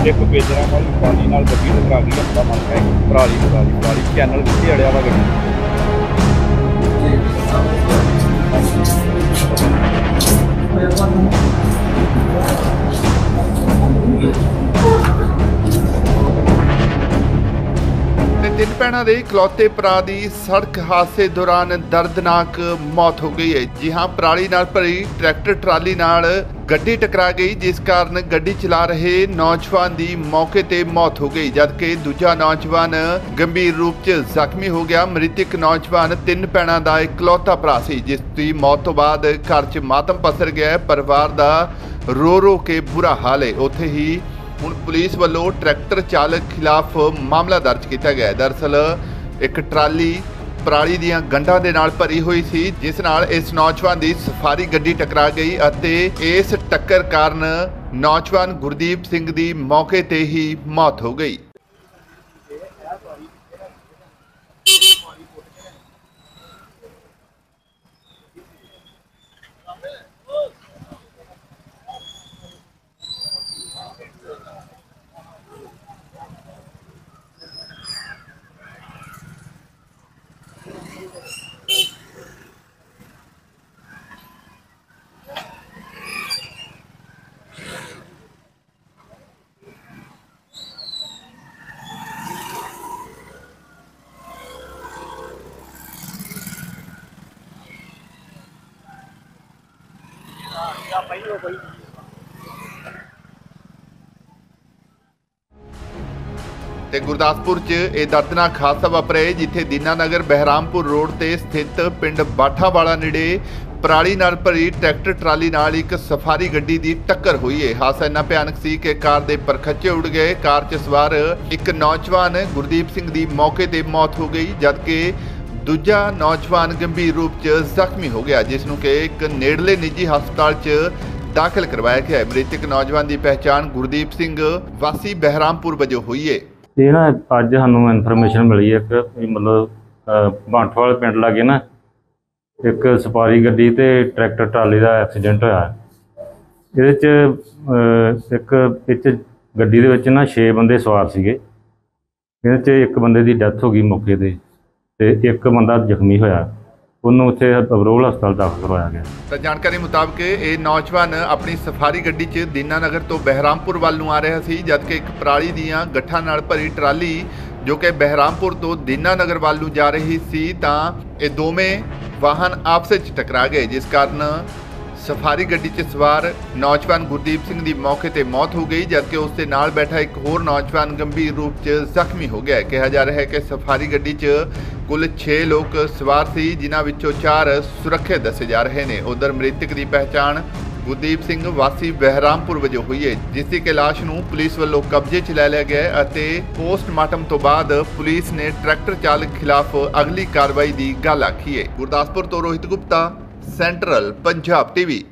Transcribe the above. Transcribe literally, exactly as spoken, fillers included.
एक बेजरा वाली पराली नाल गड्डी टकरा गई है। पता मन है पराली पराली पराली चैनल कितने अड़िया वा गड्डी ਤਿੰਨ ਭੈਣਾਂ ਦੇ ਇਕਲੌਤੇ ਭਰਾ ਦੀ ਸੜਕ ਹਾਦਸੇ ਦੌਰਾਨ ਦਰਦਨਾਕ ਮੌਤ ਹੋ ਗਈ ਹੈ। ਜੀ ਹਾਂ, ਪਰਾਲੀ ਨਾਲ ਭਰੀ ਟਰੈਕਟਰ ਟਰਾਲੀ ਨਾਲ ਗੱਡੀ ਟਕਰਾ ਗਈ, ਜਿਸ ਕਾਰਨ ਗੱਡੀ ਚਲਾ ਰਹੇ ਨੌਜਵਾਨ ਦੀ ਮੌਕੇ ਤੇ ਮੌਤ ਹੋ ਗਈ, ਜਦਕਿ ਦੂਜਾ ਨੌਜਵਾਨ ਗੰਭੀਰ ਰੂਪ 'ਚ ਜ਼ਖਮੀ ਹੋ ਗਿਆ। ਮ੍ਰਿਤਕ ਨੌਜਵਾਨ ਤਿੰਨ ਭੈਣਾਂ ਦਾ ਇਕਲੌਤਾ ਭਰਾ ਸੀ, ਜਿਸ ਦੀ ਮੌਤ ਤੋਂ ਬਾਅਦ ਘਰ 'ਚ ਮਾਤਮ ਪਸਰ ਗਿਆ। ਪਰਿਵਾਰ ਦਾ ਰੋ ਰੋ ਕੇ ਬੁਰਾ ਹਾਲ ਹੈ। ਉੱਥੇ ਹੀ ਹੁਣ ਪੁਲਿਸ ਵੱਲੋਂ ਟਰੈਕਟਰ ਚਾਲਕ ਖਿਲਾਫ ਮਾਮਲਾ ਦਰਜ ਕੀਤਾ ਗਿਆ ਹੈ। ਦਰਅਸਲ ਇੱਕ ਟਰਾਲੀ ਪਰਾਲੀ ਦੀਆਂ ਗੰਢਾਂ ਦੇ ਨਾਲ ਭਰੀ ਹੋਈ ਸੀ, ਜਿਸ ਨਾਲ ਇਸ ਨੌਜਵਾਨ ਦੀ ਸਫਾਰੀ ਗੱਡੀ ਟਕਰਾ ਗਈ ਅਤੇ ਇਸ ਟੱਕਰ ਕਾਰਨ ਨੌਜਵਾਨ ਗੁਰਦੀਪ ਸਿੰਘ ਦੀ ਮੌਕੇ ਤੇ ਹੀ ਮੌਤ ਹੋ ਗਈ। ਤੇ ਗੁਰਦਾਸਪੁਰ 'ਚ ਇਹ ਦਰਦਨਾਕ ਹਾਦਸਾ ਵਾਪਰਿਆ, ਜਿੱਥੇ ਦੀਨਾਨਗਰ ਬਹਿਰਾਮਪੁਰ ਰੋਡ ਤੇ ਸਥਿਤ ਪਿੰਡ ਬਾਠਾਵਾਲਾ ਨੇੜੇ ਪਰਾਲੀ ਨਾਲ ਭਰੀ ਟਰੈਕਟਰ ਟਰਾਲੀ ਨਾਲ ਇੱਕ ਸਫਾਰੀ ਗੱਡੀ ਦੀ ਟੱਕਰ ਹੋਈ ਹੈ। ਹਾਦਸਾ ਇੰਨਾ ਭਿਆਨਕ ਸੀ ਕਿ ਕਾਰ ਦੇ ਪਰਖੱਚੇ ਉੱਡ ਗਏ। ਕਾਰ 'ਚ ਸਵਾਰ ਇੱਕ ਨੌਜਵਾਨ ਗੁਰਦੀਪ ਸਿੰਘ ਦੀ ਮੌਕੇ ਤੇ ਮੌਤ ਹੋ ਗਈ, ਜਦਕਿ ਦੂਜਾ ਨੌਜਵਾਨ ਗੰਭੀਰ ਰੂਪ 'ਚ ਜ਼ਖਮੀ ਹੋ ਗਿਆ, ਜਿਸ ਨੂੰ ਕਿ ਇੱਕ ਨੇੜਲੇ ਨਿੱਜੀ ਹਸਪਤਾਲ 'ਚ ਦਾਖਲ ਕਰਵਾਇਆ ਗਿਆ ਹੈ। ਮ੍ਰਿਤਕ ਨੌਜਵਾਨ ਦੀ ਪਹਿਚਾਣ ਗੁਰਦੀਪ ਸਿੰਘ ਵਾਸੀ ਬਹਿਰਾਮਪੁਰ ਵਜੋਂ ਹੋਈ ਹੈ। ਇਹ ਨਾ ਅੱਜ ਸਾਨੂੰ ਇਨਫੋਰਮੇਸ਼ਨ ਮਿਲੀ ਹੈ ਕਿ ਵੀ ਮਤਲਬ ਬਾਂਠਵਾਲ ਪਿੰਡ ਲਾਗੇ ਨਾ ਇੱਕ ਸਫਾਰੀ ਗੱਡੀ ਤੇ ਟਰੈਕਟਰ ਟਰਾਲੀ ਦਾ ਐਕਸੀਡੈਂਟ ਹੋਇਆ। ਇਹਦੇ 'ਚ ਇੱਕ ਵਿੱਚ ਗੱਡੀ ਦੇ ਵਿੱਚ ਨਾ ਛੇ ਬੰਦੇ ਸਵਾਰ ਸੀਗੇ। ਇਹਦੇ 'ਚ ਇੱਕ ਬੰਦੇ ਦੀ ਡੈਥ ਹੋ ਗਈ ਮੌਕੇ 'ਤੇ ਤੇ ਇੱਕ ਬੰਦਾ ਜ਼ਖਮੀ ਹੋਇਆ, ਉਹਨੂੰ ਉੱਥੇ ਅਬਰੋਲ ਹਸਪਤਾਲ ਦਾਖਲ ਕਰਵਾਇਆ ਗਿਆ। ਤਾਂ ਜਾਣਕਾਰੀ ਮੁਤਾਬਕ ਇਹ ਨੌਜਵਾਨ ਆਪਣੀ ਸਫਾਰੀ ਗੱਡੀ 'ਚ ਦੀਨਾਨਗਰ ਤੋਂ ਬਹਿਰਾਮਪੁਰ ਵੱਲ ਨੂੰ ਆ ਰਿਹਾ ਸੀ, ਜਦਕਿ ਇੱਕ ਪਰਾਲੀ ਦੀਆਂ ਗੱਠਾਂ ਨਾਲ ਭਰੀ ਟਰਾਲੀ ਜੋ ਕਿ ਬਹਿਰਾਮਪੁਰ ਤੋਂ ਦੀਨਾਨਗਰ ਵੱਲ ਨੂੰ ਜਾ ਰਹੀ ਸੀ, ਤਾਂ ਇਹ ਦੋਵੇਂ ਵਾਹਨ ਆਪਸ ਵਿੱਚ ਟਕਰਾ ਗਏ, ਜਿਸ ਕਾਰਨ ਸਫਾਰੀ ਗੱਡੀ 'ਚ ਸਵਾਰ ਨੌਜਵਾਨ ਗੁਰਦੀਪ ਸਿੰਘ ਦੀ ਮੌਕੇ ਤੇ ਮੌਤ ਹੋ ਗਈ, ਜਦਕਿ ਉਸ ਦੇ ਨਾਲ ਬੈਠਾ ਇੱਕ ਹੋਰ ਨੌਜਵਾਨ ਗੰਭੀਰ ਰੂਪ 'ਚ ਜ਼ਖਮੀ ਹੋ ਗਿਆ। ਕਿਹਾ ਜਾ ਰਿਹਾ ਹੈ ਕਿ ਸਫਾਰੀ ਗੱਡੀ 'ਚ ਕੁੱਲ ਛੇ ਲੋਕ ਸਵਾਰ ਸੀ, ਜਿਨ੍ਹਾਂ ਵਿੱਚੋਂ ਚਾਰ ਸੁਰੱਖਿਅਤ ਦੱਸੇ ਜਾ ਰਹੇ ਨੇ। ਉਧਰ ਮ੍ਰਿਤਕ ਦੀ ਪਹਿਚਾਣ ਗੁਰਦੀਪ ਸਿੰਘ ਵਾਸੀ ਬਹਿਰਾਮਪੁਰ ਵਜੋਂ ਹੋਈ ਹੈ, ਜਿਸ ਦੀ ਕਿ ਲਾਸ਼ ਨੂੰ ਪੁਲਿਸ ਵੱਲੋਂ ਕਬਜ਼ੇ 'ਚ ਲੈ ਲਿਆ ਗਿਆ ਅਤੇ ਪੋਸਟਮਾਰਟਮ ਤੋਂ ਬਾਅਦ ਪੁਲਿਸ ਨੇ ਟਰੈਕਟਰ ਚਾਲਕ ਖਿਲਾਫ ਅਗਲੀ ਕਾਰਵਾਈ ਦੀ ਗੱਲ ਆਖੀ ਹੈ। ਗੁਰਦਾਸਪੁਰ ਤੋਂ ਰੋਹਿਤ ਗੁਪਤਾ, ਸੈਂਟਰਲ ਪੰਜਾਬ ਟੀਵੀ।